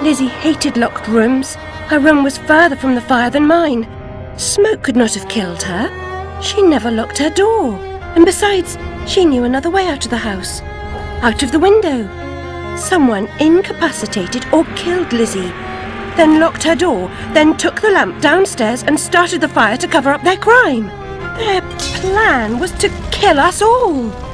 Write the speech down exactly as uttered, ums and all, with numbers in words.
Lizzie hated locked rooms. Her room was further from the fire than mine. Smoke could not have killed her. She never locked her door. And besides, she knew another way out of the house. Out of the window. Someone incapacitated or killed Lizzie, then locked her door, then took the lamp downstairs and started the fire to cover up their crime. Their plan was to kill us all.